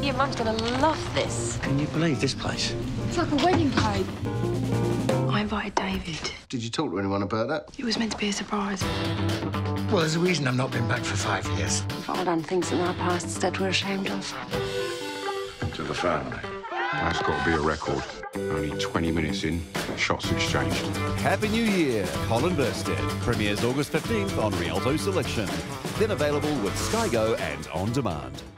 Your mum's gonna love this. Can you believe this place? It's like a wedding cake. I invited David. Did you talk to anyone about that? It was meant to be a surprise. Well, there's a reason I've not been back for 5 years. But I've done things in our past that we're ashamed of. To the family. That's got to be a record. Only 20 minutes in, shots exchanged. Happy New Year, Colin Burstead. Premieres August 15th on Rialto Selection. Then available with Sky Go and on demand.